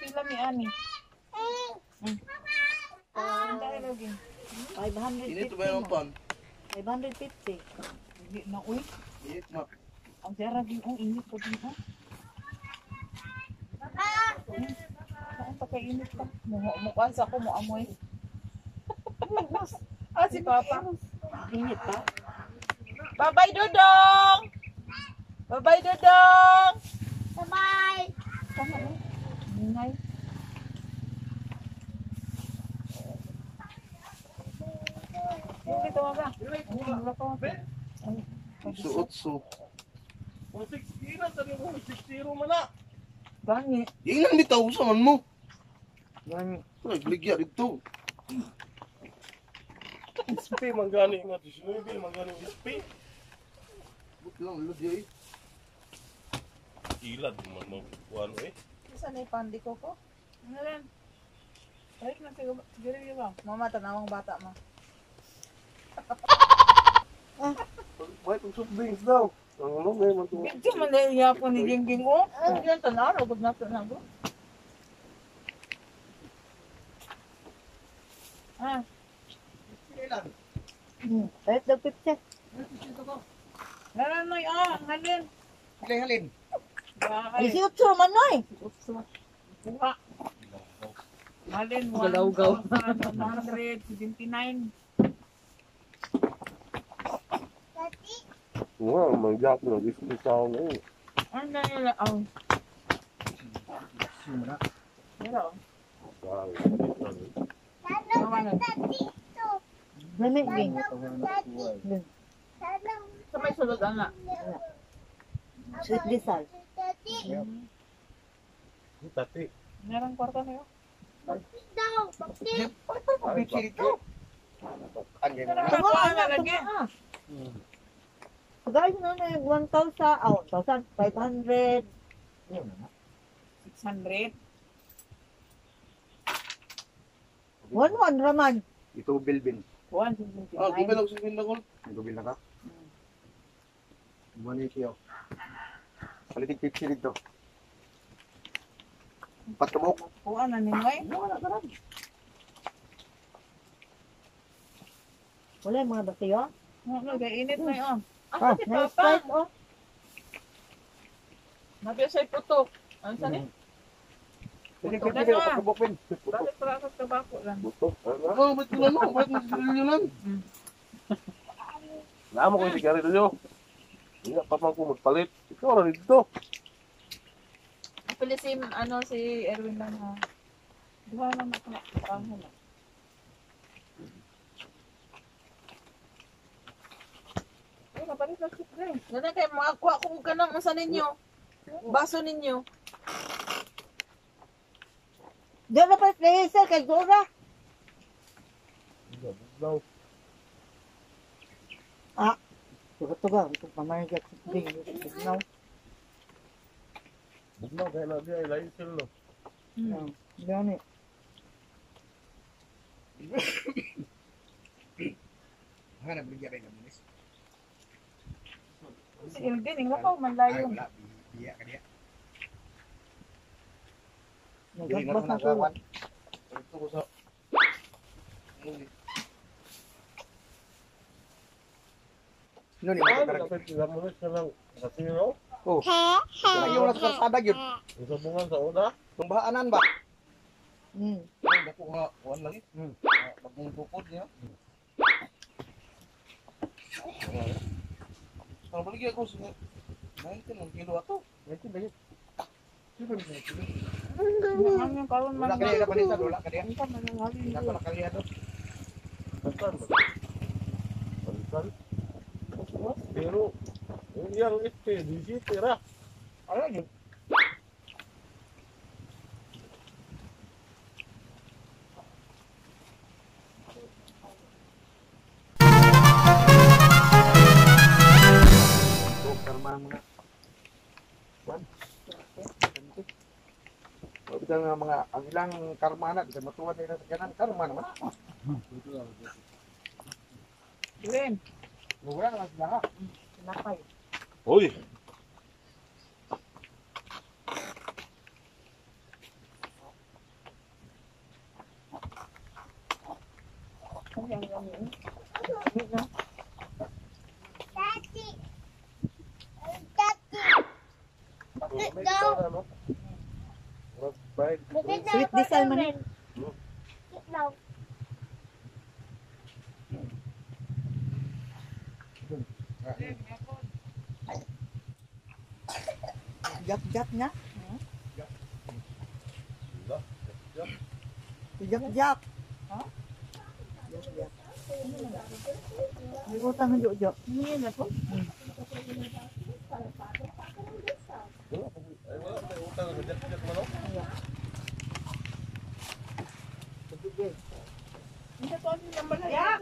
pila mi ani. Dahil lagi. 550. Ini tuh bayar nonton. 550. Hindi na uy. Iya, mak. Ang sara din ang init ko din oh. Saan pa kay init pa? Mukha sa ko mo amoy. Si Papa. Init pa. Bye-bye, Dodong! Bye-bye, Dodong! Bye-bye! Tama na. Ingay. Hindi ito mga. Wala pa mga. Suot so. Kung 60 na, sabi mo, 60 man na. Gani. Ilan di tahu sa man mo? Gani. Nagligya dito. SP, manggani nga. 19, manggani SP. Buti lang lud yay. Ilad man mo. Ano eh? Isa na ipandi ko ko. Ano rin? Balik na siguro ba? Mama, tanawang bata ma. Bakit ang soft drinks daw? Ano ngayon man ito? Medyo manaya po ni Gingging o. Yan, tanaw. Ragod na tanaw. Kahit daw 50. Meron mo halin. Halin. Bahay. 18 man noy. Buka. Halin, Galaw-gaw. 179. Nga, manggap na. Discount na eh. Ano na nila? Oh. Pero, Lami ging. sa may sulod ana. Sweet Rizal. Tati. Merong kwarta na yun. Merong na lagi. Guys, na na 1,500. 600. 1 raman. Ito bilbin. 179. Ah, di ba lang sabihin na ko? Nagbil na ka? Mani siya. Palitig 50 dito. Patubok. Kuha na ningoy. Wala yung mga basiyo. Nag-init na yun. Ah, Si nice Papa. price, oh. Nabiya sa'y putok. Ano saan eh? Palitig Putok. 50 patubok pin. Bakit para sa tabako lang? Buto. Ano, ba't yun ano? Ba't yun lang? Lama ko yung sigarilyo nyo. Hindi pa man ko magpalit. Ikaw na dito. Actually, si Erwin lang ha. Diba lang ako na. Parang hula. Ay, napalit na chip rin. Ganun kayo, makakuha ko ka ng masa ninyo. Baso ninyo. Diyan na pa placer kay Dora. Daw. Tuga-tuga. Ito pamarigat sa ding. No. Bugnaw kaya na diya. Ilayin sila no. Diyan eh. Hanap bigyan rin ng munis. Si Ildin, hindi ko manlayo. Wala. Biya ka niya. Nagbas na ko. Ito ko sa... Sino ni Ay, mga dapat sila muna siya lang. Kasi no? Oh. Yung nasa kalsada yun. Yung sabungan sa una. Tumbaanan ba? Ay, naku nga. Kuhan lang eh. Magmungkukod niya. Parang balik ako sa... 19 ang kilo ato. Ano yung kawan Wala man. ka niya kapalitan. Wala ka niya. Ang tama ng halin. Wala ka nakaliya doon. Palitan ba? Palitan? Pero, yung ito, di tira. Ano yun? Karma mga. Sabi ng mga ang ilang karma na, bisa matuwa nila sa kanan, karma naman. Ren, Wala naman sila ha. nakay. Uy! Ang gamin. Gamit na. May ikaw na, no? Mag-bayad. Sweet disal man eh. Jap-jap na. Jap-jap. Jap-jap. May utang ng jojo. Hindi na po. Wala pa tayo utang. Nagjat-jat mo, no? Hindi po ang balaya.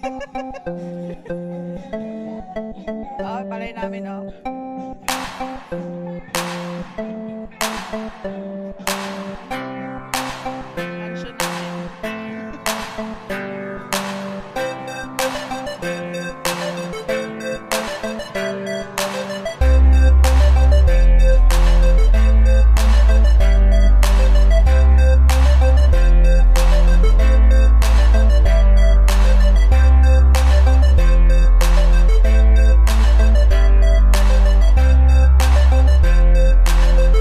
Oh, palay namin, oh.